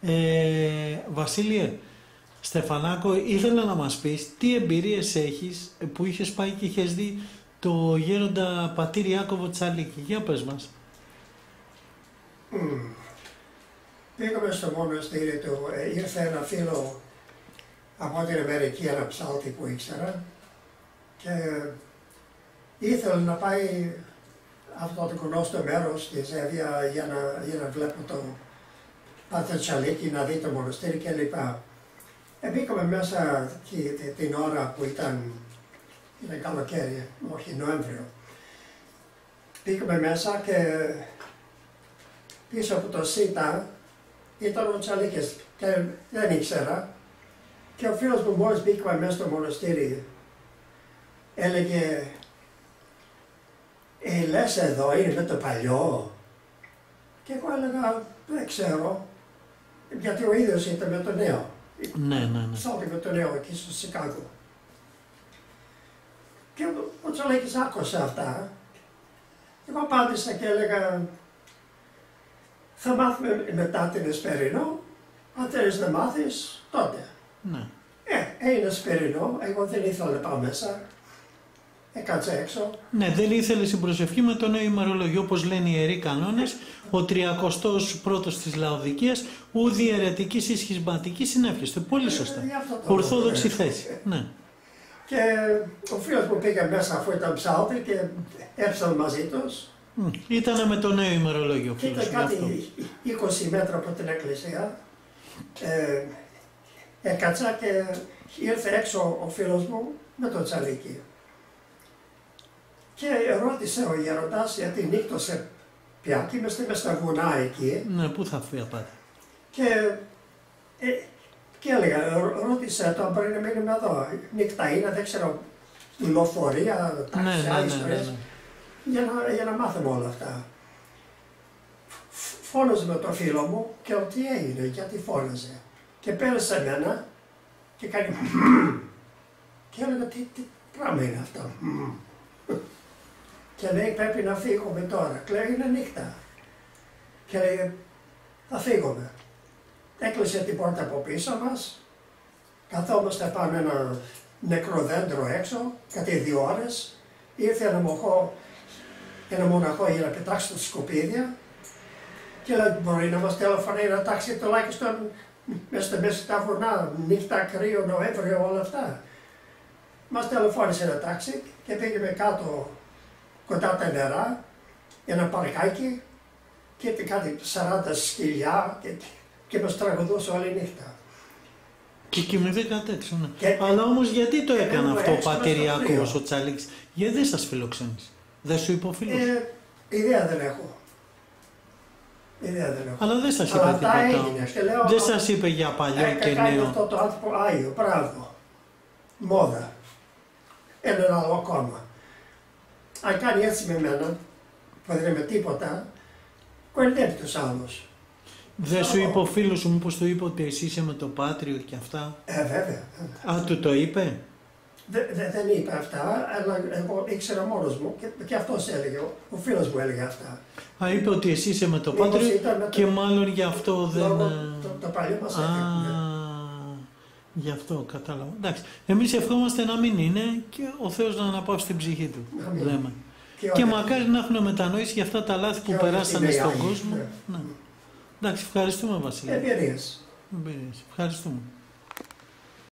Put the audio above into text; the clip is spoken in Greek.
Βασίλειε, Στεφανάκο, ήθελα να μας πεις τι εμπειρίες έχεις που είχες πάει και είχες δει το γέροντα πατήρ Ιάκωβο Τσαλίκη. Για πες μας. Πήγαμε στο μοναστήρι του, ήρθε ένα φίλο από την Αμερική, ένα ψάλτη που ήξερα και ήθελε να πάει αυτό το γνωστό μέρος της Εύβοια για να βλέπω το πατήρ Τσαλίκη, να δει το μοναστήρι κλπ. Μπήκαμε μέσα την ώρα που ήταν καλοκαίρι, όχι Νοέμβριο. Μπήκαμε μέσα και πίσω από το ΣΥΤΑ ήταν ο Τσαλίκης και δεν ήξερα. Και ο φίλος μου μόλις μπήκαμε μέσα στο μοναστήρι έλεγε λες εδώ είναι με το παλιό. Και εγώ έλεγα δεν ξέρω, γιατί ο ίδιος ήταν με το νέο. Ναι. Ψάλτη με το νέο εκεί στο Σικάγο. Και ο Τσαλίκης άκουσε αυτά. Εγώ απάντησα και έλεγα θα μάθουμε μετά την Εσπερινό, αν θέλεις να μάθεις τότε. Ναι. Είναι Εσπερινό, εγώ δεν ήθελα να πάω μέσα, έκατσα έξω. Ναι, δεν ήθελε την προσευχή με το νέο ημερολόγιο, όπως λένε οι Ιεροί Κανόνες, ο 31ος της Λαοδικίας, ουδη αιρετικής ή σχισματικής συνέφιεστε. Πολύ σωστά. Ορθόδοξη θέση. Ναι. Και ο φίλος μου πήγε μέσα αφού ήταν ψάλτη και έψαλε μαζί τους. Ήτανε με το νέο ημερολόγιο. Και ήταν κάτι 20 μέτρα από την εκκλησία. Έκατσα και ήρθε έξω ο φίλος μου με τον Τσαλίκη. Και ρώτησε ο γέροντας γιατί νύχτωσε πια και είμαστε μες στα βουνά εκεί. Ναι, πού θα φύγει πάτε. Και έλεγα, ρώτησε το αν μπορεί να μείνουμε εδώ. Νύχτα είναι, δεν ξέρω, λεωφορεία, ταξιά, ιστορίες. Για να μάθουμε όλα αυτά. Φώναζε με τον φίλο μου και τι έγινε, γιατί φώναζε. Και πέρασε εμένα και κάνει και έλεγα τι πράγμα είναι αυτό. Και λέει πρέπει να φύγουμε τώρα. Και λέει είναι νύχτα. Και λέει θα φύγουμε. Έκλεισε την πόρτα από πίσω μας. Καθόμαστε πάνω ένα νεκρό δέντρο έξω, κάτι 2 ώρες. Ήρθε ένα μοναχό για να πετάξει τα σκουπίδια και λέει μπορεί να μας τηλεφωνεί ένα ταξί τουλάχιστον μέσα στα βουνά, νύχτα, κρύο, Νοέμβριο, όλα αυτά. Μας τηλεφώνησε ένα τάξι και πήγαμε κάτω κοντά τα νερά, ένα παρκάκι και ήταν κάτι 40 σκυλιά και μας τραγουδούσε όλη νύχτα. Και κοιμηθήκατε έξω, ναι. Αλλά όμως γιατί το έκανε αυτό ο πατήρ Ιάκωβος ο Τσαλίκης, γιατί δεν σας φιλοξένησε, δεν σου είπε ο φίλος? Ιδέα δεν έχω. Αλλά δεν σας είπε τίποτα. Δεν σας είπε για παλιό και νέο. Κάνει αυτό το άνθρωπο Άγιο, μπράβο. Μόδα. Ένα άλλο κόμμα. Αν κάνει έτσι με μένα, που δεν είμαι τίποτα, κορυδεύει τους άλλους. Δεν σου είπε ο φίλος σου, μήπως του είπε ότι εσύ είσαι με το Πάτριο και αυτά? Βέβαια. Α, του το είπε? Δεν είπε αυτά, αλλά εγώ ήξερα μόνος μου και αυτός έλεγε, ο φίλος μου έλεγε αυτά. Α, είπε ότι εσύ είσαι με το Πάτριο και μάλλον γι' αυτό δεν... Το παλιό μας έφυγε. Γι' αυτό κατάλαβα. Εντάξει, εμείς ευχόμαστε να μην είναι και ο Θεός να αναπαύσει την ψυχή του. Λέμε. Και μακάρι να έχουν μετανόηση για αυτά τα λάθη που περάσανε στον κόσμο. Ναι. Εντάξει, ευχαριστούμε Βασίλη. Εμπειρίες. Ευχαριστούμε.